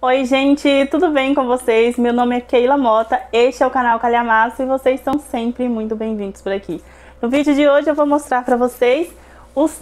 Oi gente, tudo bem com vocês? Meu nome é Keila Mota, este é o canal Calhamaço e vocês são sempre muito bem-vindos por aqui. No vídeo de hoje eu vou mostrar para vocês os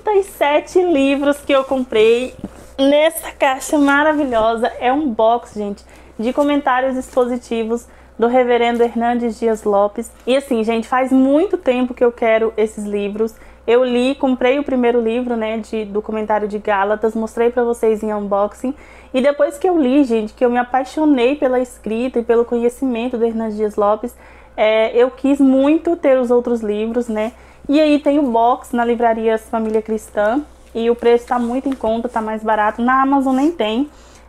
37 livros que eu comprei nessa caixa maravilhosa. É um box, gente, de comentários expositivos do Reverendo Hernandes Dias Lopes. E assim, gente, faz muito tempo que eu quero esses livros. Eu li, comprei o primeiro livro, né, do comentário de Gálatas, mostrei pra vocês em unboxing. E depois que eu li, gente, que eu me apaixonei pela escrita e pelo conhecimento do Hernandes Dias Lopes, eu quis muito ter os outros livros, né. E aí tem o box na livraria Família Cristã e o preço tá muito em conta, tá mais barato. Na Amazon nem tem.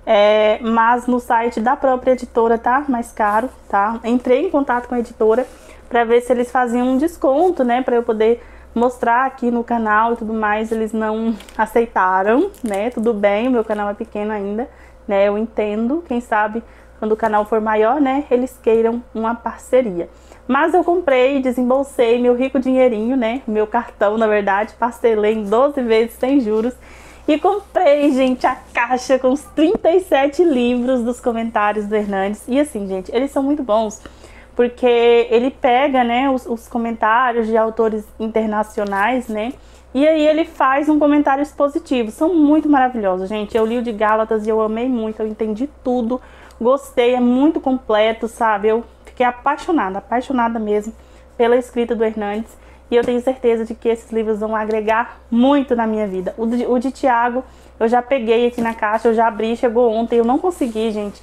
Mas no site da própria editora tá mais caro, tá? Entrei em contato com a editora para ver se eles faziam um desconto, né, para eu poder mostrar aqui no canal e tudo mais. Eles não aceitaram, né? Tudo bem, o meu canal é pequeno ainda, né? Eu entendo, quem sabe quando o canal for maior, né, eles queiram uma parceria. Mas eu comprei, desembolsei meu rico dinheirinho, né? Meu cartão, na verdade, parcelei em 12 vezes sem juros. E comprei, gente, a caixa com os 37 livros dos comentários do Hernandes. E assim, gente, eles são muito bons, porque ele pega, né, os comentários de autores internacionais, né, e aí ele faz um comentário expositivo. São muito maravilhosos, gente. Eu li o de Gálatas e eu amei muito, eu entendi tudo, gostei, é muito completo, sabe? Eu fiquei apaixonada mesmo pela escrita do Hernandes. E eu tenho certeza de que esses livros vão agregar muito na minha vida. O de Tiago, eu já peguei aqui na caixa, eu já abri, chegou ontem. Eu não consegui, gente,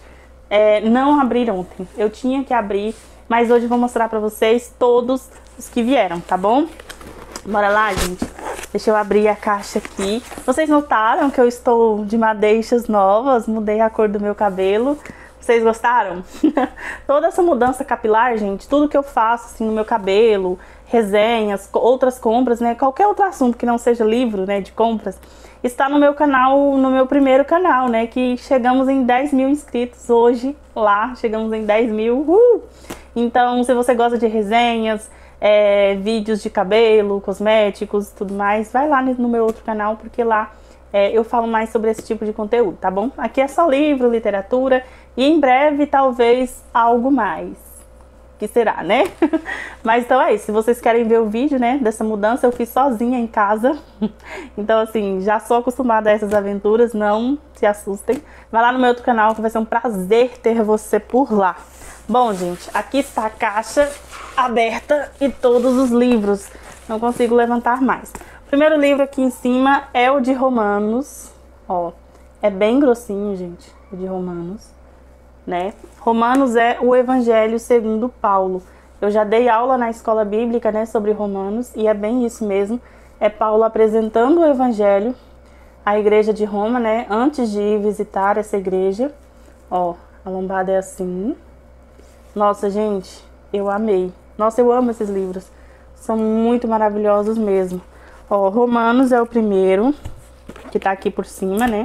não abrir ontem. Eu tinha que abrir, mas hoje eu vou mostrar pra vocês todos os que vieram, tá bom? Bora lá, gente. Deixa eu abrir a caixa aqui. Vocês notaram que eu estou de madeixas novas? Mudei a cor do meu cabelo. Vocês gostaram? Toda essa mudança capilar, gente, tudo que eu faço assim no meu cabelo, resenhas, outras compras, né, qualquer outro assunto que não seja livro, né, de compras, está no meu canal, no meu primeiro canal, né, que chegamos em 10 mil inscritos hoje, lá, chegamos em 10 mil, Então, se você gosta de resenhas, vídeos de cabelo, cosméticos, tudo mais, vai lá no meu outro canal, porque lá eu falo mais sobre esse tipo de conteúdo, tá bom? Aqui é só livro, literatura e em breve talvez algo mais, que será, né? Mas então é isso, se vocês querem ver o vídeo, né, dessa mudança, eu fiz sozinha em casa. Então assim, já sou acostumada a essas aventuras, não se assustem. Vai lá no meu outro canal que vai ser um prazer ter você por lá. Bom, gente, aqui está a caixa aberta e todos os livros. Não consigo levantar mais. O primeiro livro aqui em cima é o de Romanos. Ó, é bem grossinho, gente, o de Romanos, né? Romanos é o Evangelho segundo Paulo. Eu já dei aula na escola bíblica, né, sobre Romanos, e é bem isso mesmo. É Paulo apresentando o Evangelho à igreja de Roma, né, antes de ir visitar essa igreja. Ó, a lombada é assim. Nossa, gente, eu amei. Nossa, eu amo esses livros. São muito maravilhosos mesmo. Ó, Romanos é o primeiro, que tá aqui por cima, né?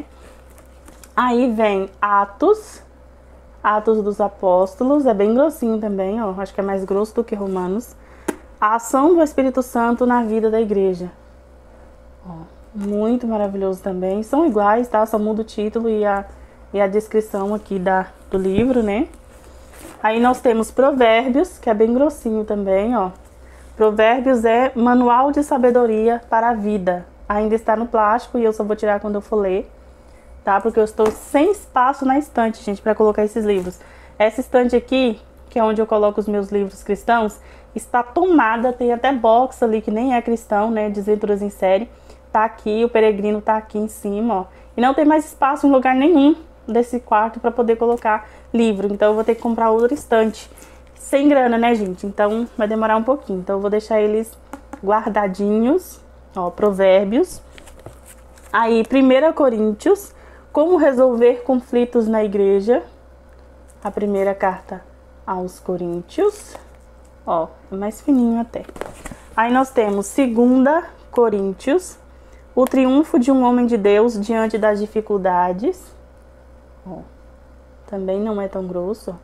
Aí vem Atos dos Apóstolos, é bem grossinho também, ó. Acho que é mais grosso do que Romanos. A ação do Espírito Santo na vida da igreja. Ó, muito maravilhoso também. São iguais, tá? Só muda o título e a descrição aqui do livro, né? Aí nós temos Provérbios, que é bem grossinho também, ó. Provérbios é manual de sabedoria para a vida. Ainda está no plástico e eu só vou tirar quando eu for ler, tá? Porque eu estou sem espaço na estante, gente, para colocar esses livros. Essa estante aqui, que é onde eu coloco os meus livros cristãos, está tomada, tem até box ali que nem é cristão, né? Desventuras em série. Tá aqui, o peregrino tá aqui em cima, ó. E não tem mais espaço em lugar nenhum desse quarto para poder colocar livro. Então eu vou ter que comprar outra estante. Sem grana, né, gente? Então vai demorar um pouquinho. Então eu vou deixar eles guardadinhos. Ó, Provérbios. Aí, 1 Coríntios. Como resolver conflitos na igreja. A primeira carta aos Coríntios. Ó, é mais fininho até. Aí nós temos 2 Coríntios. O triunfo de um homem de Deus diante das dificuldades. Ó, também não é tão grosso.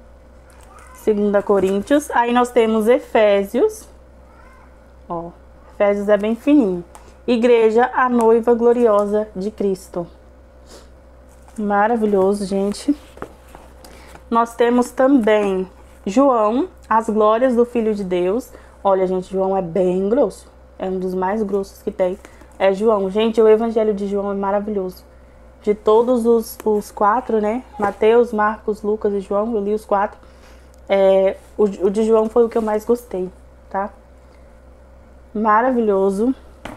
2 Coríntios. Aí nós temos Efésios. Ó, Efésios é bem fininho. Igreja, a noiva gloriosa de Cristo. Maravilhoso, gente. Nós temos também João, as glórias do Filho de Deus. Olha, gente, João é bem grosso. É um dos mais grossos que tem. É João. Gente, o evangelho de João é maravilhoso. De todos os 4, né? Mateus, Marcos, Lucas e João, eu li os 4. O de João foi o que eu mais gostei, tá? Maravilhoso.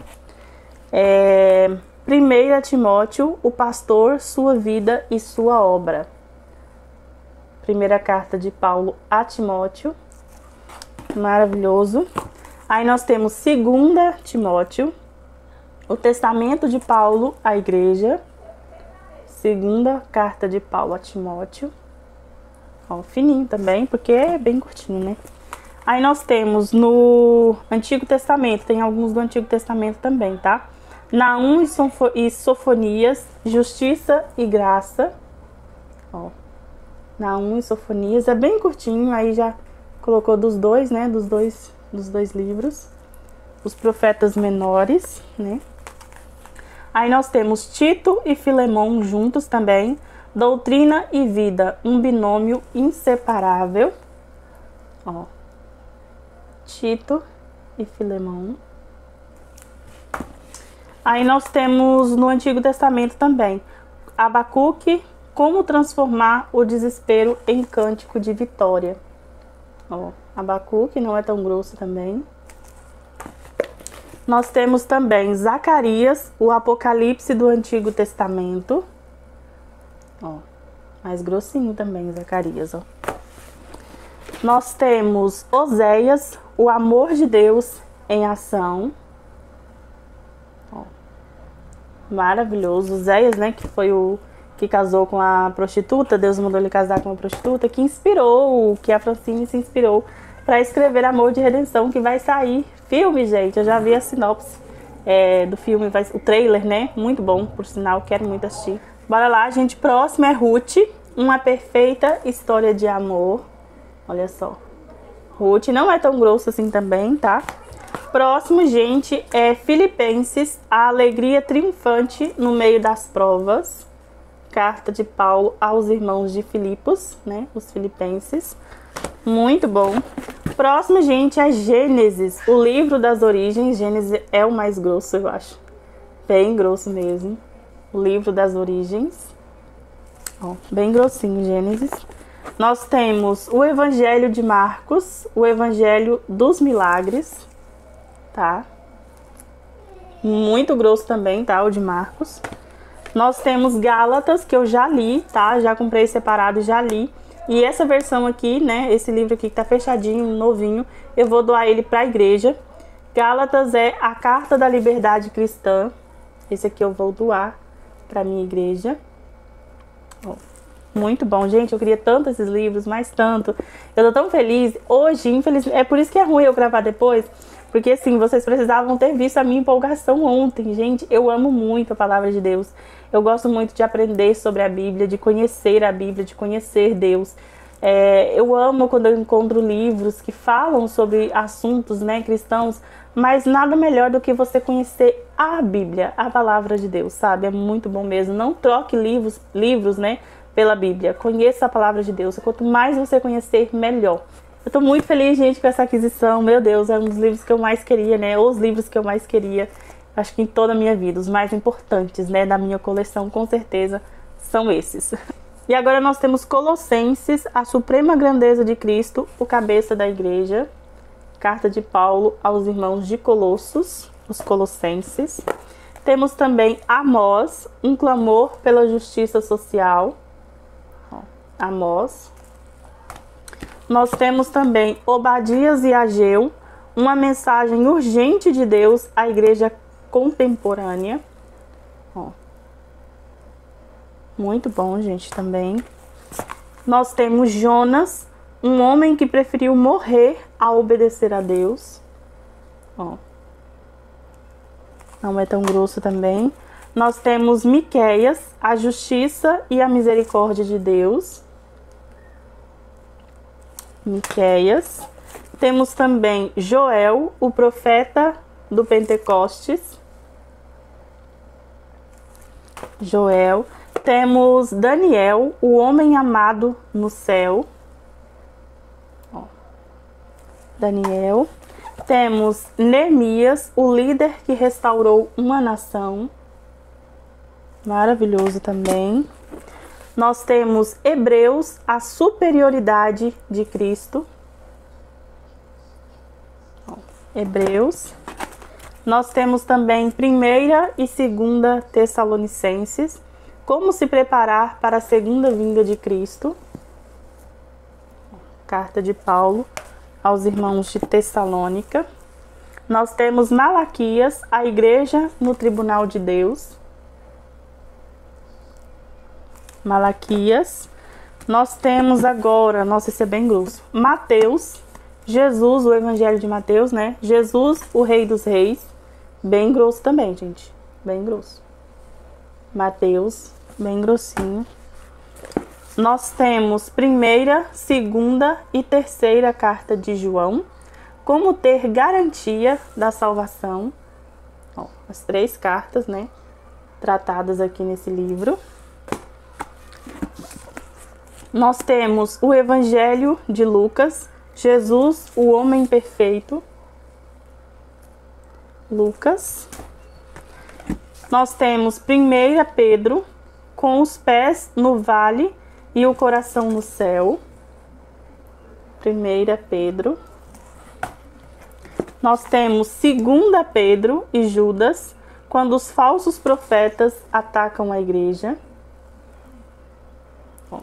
1 Timóteo, o pastor, sua vida e sua obra. Primeira carta de Paulo a Timóteo. Maravilhoso. Aí nós temos 2 Timóteo, o testamento de Paulo à igreja. Segunda carta de Paulo a Timóteo. Ó, fininho também, porque é bem curtinho, né? Aí nós temos no Antigo Testamento, tem alguns do Antigo Testamento também, tá? Naum e Sofonias, justiça e graça. Ó, Naum e Sofonias, é bem curtinho, aí já colocou dos dois, né? Dos dois livros. Os profetas menores, né? Aí nós temos Tito e Filemão juntos também. Doutrina e vida, um binômio inseparável. Ó, Tito e Filemão. Aí nós temos no Antigo Testamento também Abacuque, como transformar o desespero em cântico de vitória. Ó, Abacuque não é tão grosso também. Nós temos também Zacarias, o Apocalipse do Antigo Testamento. Ó, mais grossinho também, Zacarias, ó. Nós temos Oséias, o amor de Deus em ação. Ó, maravilhoso. Oséias, né, que foi o que casou com a prostituta, Deus mandou ele casar com uma prostituta, que inspirou, que a Francine se inspirou para escrever Amor de Redenção, que vai sair filme, gente. Eu já vi a sinopse do filme, o trailer, né? Muito bom, por sinal, quero muito assistir. Bora lá, gente. Próximo é Ruth, uma perfeita história de amor. Olha só. Ruth não é tão grosso assim também, tá? Próximo, gente, é Filipenses, a alegria triunfante no meio das provas. Carta de Paulo aos irmãos de Filipos, né? Os filipenses. Muito bom. Próximo, gente, é Gênesis, o livro das origens. Gênesis é o mais grosso, eu acho. Bem grosso mesmo. O livro das origens. Ó, bem grossinho, Gênesis. Nós temos o Evangelho de Marcos, o Evangelho dos Milagres, tá? Muito grosso também, tá? O de Marcos. Nós temos Gálatas, que eu já li, tá? Já comprei separado, já li. E essa versão aqui, né? Esse livro aqui que tá fechadinho, novinho, eu vou doar ele pra igreja. Gálatas é a Carta da Liberdade Cristã. Esse aqui eu vou doar pra minha igreja. Ó, muito bom, gente. Eu queria tanto esses livros, mais tanto. Eu tô tão feliz. Hoje, infelizmente, é por isso que é ruim eu gravar depois. Porque, assim, vocês precisavam ter visto a minha empolgação ontem. Gente, eu amo muito a palavra de Deus. Eu gosto muito de aprender sobre a Bíblia, de conhecer a Bíblia, de conhecer Deus. Eu amo quando eu encontro livros que falam sobre assuntos, né, cristãos, mas nada melhor do que você conhecer a Bíblia, a palavra de Deus, sabe? É muito bom mesmo. Não troque livros, né, pela Bíblia. Conheça a palavra de Deus. Quanto mais você conhecer, melhor. Eu tô muito feliz, gente, com essa aquisição. Meu Deus, é um dos livros que eu mais queria, né? Os livros que eu mais queria, acho que em toda a minha vida. Os mais importantes, né, da minha coleção, com certeza, são esses. E agora nós temos Colossenses, a suprema grandeza de Cristo, o cabeça da igreja. Carta de Paulo aos irmãos de Colossos, os Colossenses. Temos também Amós, um clamor pela justiça social. Ó, Amós. Nós temos também Obadias e Ageu, uma mensagem urgente de Deus à igreja contemporânea. Ó, muito bom, gente, também. Nós temos Jonas, um homem que preferiu morrer a obedecer a Deus. Ó, não é tão grosso também. Nós temos Miqueias, a justiça e a misericórdia de Deus. Miqueias. Temos também Joel, o profeta do Pentecostes. Joel. Temos Daniel, o homem amado no céu. Ó, Daniel. Temos Neemias, o líder que restaurou uma nação. Maravilhoso também. Nós temos Hebreus, a superioridade de Cristo. Ó, Hebreus. Nós temos também 1ª e 2ª Tessalonicenses, como se preparar para a segunda vinda de Cristo. Carta de Paulo aos irmãos de Tessalônica. Nós temos Malaquias, a igreja no tribunal de Deus. Malaquias. Nós temos agora, nossa, esse é bem grosso, Mateus, Jesus, o evangelho de Mateus, né? Jesus, o rei dos reis. Bem grosso também, gente. Bem grosso. Mateus, bem grossinho. Nós temos 1ª, 2ª e 3ª carta de João. Como ter garantia da salvação. Ó, as 3 cartas, né? Tratadas aqui nesse livro. Nós temos o Evangelho de Lucas. Jesus, o homem perfeito. Lucas. Nós temos 1 Pedro, com os pés no vale e o coração no céu. 1 Pedro. Nós temos 2 Pedro e Judas, quando os falsos profetas atacam a igreja. Bom.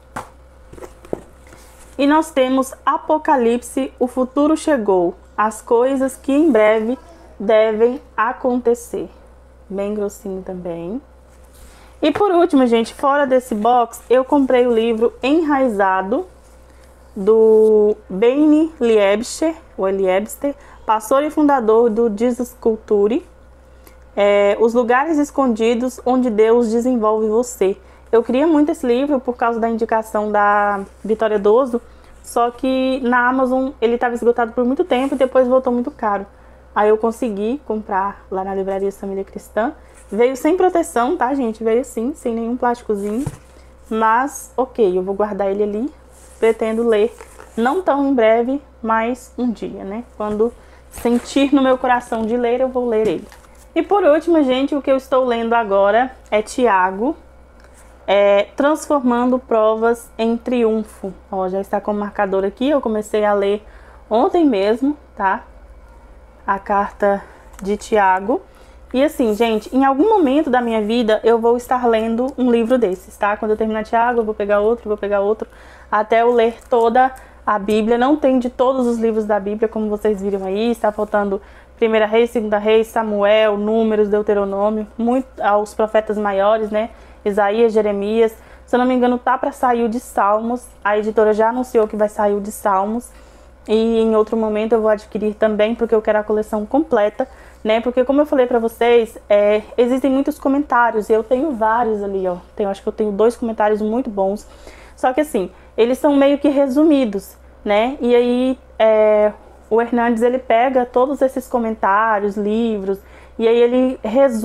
E nós temos Apocalipse, o futuro chegou, as coisas que em breve devem acontecer. Bem grossinho também. E por último, gente, fora desse box, eu comprei o livro Enraizado, do Benny Liebster, pastor e fundador do Jesus Culture. Os lugares escondidos onde Deus desenvolve você. Eu queria muito esse livro por causa da indicação da Vitória Doso, só que na Amazon ele estava esgotado por muito tempo e depois voltou muito caro. Aí eu consegui comprar lá na Livraria Família Cristã. Veio sem proteção, tá, gente? Veio assim, sem nenhum plásticozinho. Mas, ok, eu vou guardar ele ali. Pretendo ler, não tão em breve, mas um dia, né? Quando sentir no meu coração de ler, eu vou ler ele. E por último, gente, o que eu estou lendo agora é Tiago, Transformando Provas em Triunfo. Ó, já está com o marcador aqui, eu comecei a ler ontem mesmo, tá? A carta de Tiago. E assim, gente, em algum momento da minha vida eu vou estar lendo um livro desses, tá? Quando eu terminar Tiago, eu vou pegar outro, até eu ler toda a Bíblia. Não tem de todos os livros da Bíblia, como vocês viram aí, está faltando 1 Reis, 2 Reis, Samuel, Números, Deuteronômio, muito aos profetas maiores, né? Isaías, Jeremias. Se eu não me engano, tá para sair o de Salmos. A editora já anunciou que vai sair o de Salmos. E em outro momento eu vou adquirir também, porque eu quero a coleção completa, né? Porque como eu falei pra vocês, existem muitos comentários, e eu tenho vários ali, ó. Acho que eu tenho 2 comentários muito bons. Só que assim, eles são meio que resumidos, né? E aí, o Hernandes, ele pega todos esses comentários, livros, e aí ele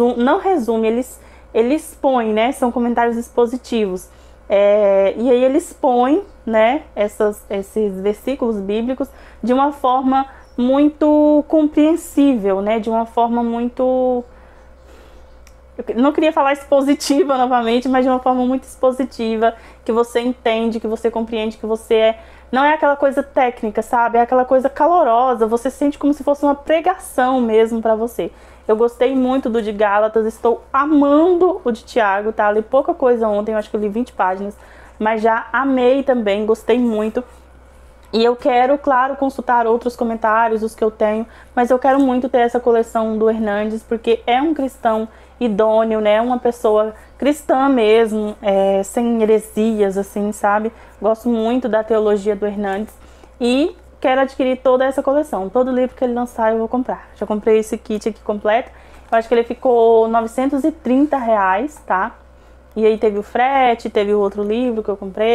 ele expõe, né? São comentários expositivos. E aí ele expõe, né, esses versículos bíblicos de uma forma muito compreensível, né, de uma forma muito... Eu não queria falar expositiva novamente, mas de uma forma muito expositiva, que você entende, que você compreende, que você não é aquela coisa técnica, sabe? É aquela coisa calorosa, você sente como se fosse uma pregação mesmo pra você. Eu gostei muito do de Gálatas, estou amando o de Tiago, tá? Li pouca coisa ontem, eu acho que eu li 20 páginas, mas já amei também, gostei muito. E eu quero, claro, consultar outros comentários, os que eu tenho, mas eu quero muito ter essa coleção do Hernandes, porque é um cristão idôneo, né? Uma pessoa cristã mesmo, sem heresias, assim, sabe? Gosto muito da teologia do Hernandes e quero adquirir toda essa coleção. Todo livro que ele lançar eu vou comprar. Já comprei esse kit aqui completo. Eu acho que ele ficou R$930, tá? E aí teve o frete, teve o outro livro que eu comprei.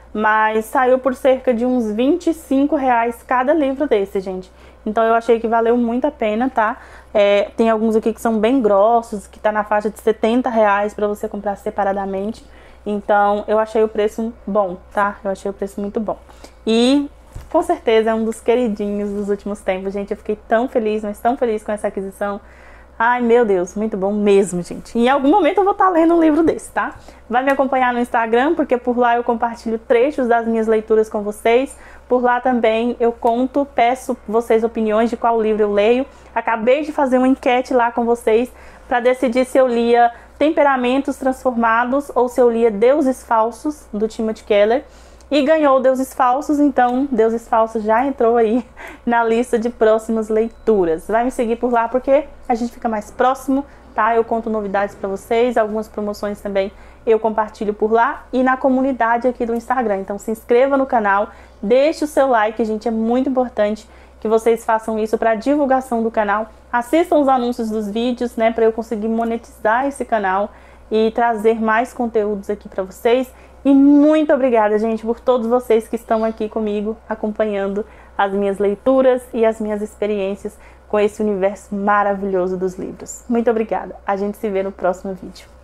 mas saiu por cerca de uns R$ 25 cada livro desse, gente. Então eu achei que valeu muito a pena, tá? Tem alguns aqui que são bem grossos, que tá na faixa de R$ 70 para você comprar separadamente. Então eu achei o preço bom, tá? Eu achei o preço muito bom. E com certeza é um dos queridinhos dos últimos tempos, gente. Eu fiquei tão feliz, mas tão feliz com essa aquisição. Ai, meu Deus, muito bom mesmo, gente. Em algum momento eu vou estar lendo um livro desse, tá? Vai me acompanhar no Instagram, porque por lá eu compartilho trechos das minhas leituras com vocês. Por lá também eu conto, peço vocês opiniões de qual livro eu leio. Acabei de fazer uma enquete lá com vocês para decidir se eu lia Temperamentos Transformados ou se eu lia Deuses Falsos, do Timothy Keller. E ganhou Deuses Falsos, então Deuses Falsos já entrou aí na lista de próximas leituras. Vai me seguir por lá porque a gente fica mais próximo, tá? Eu conto novidades para vocês, algumas promoções também eu compartilho por lá e na comunidade aqui do Instagram. Então se inscreva no canal, deixe o seu like, gente, é muito importante que vocês façam isso para divulgação do canal. Assistam os anúncios dos vídeos, né, para eu conseguir monetizar esse canal e trazer mais conteúdos aqui para vocês. E muito obrigada, gente, por todos vocês que estão aqui comigo, acompanhando as minhas leituras e as minhas experiências com esse universo maravilhoso dos livros. Muito obrigada. A gente se vê no próximo vídeo.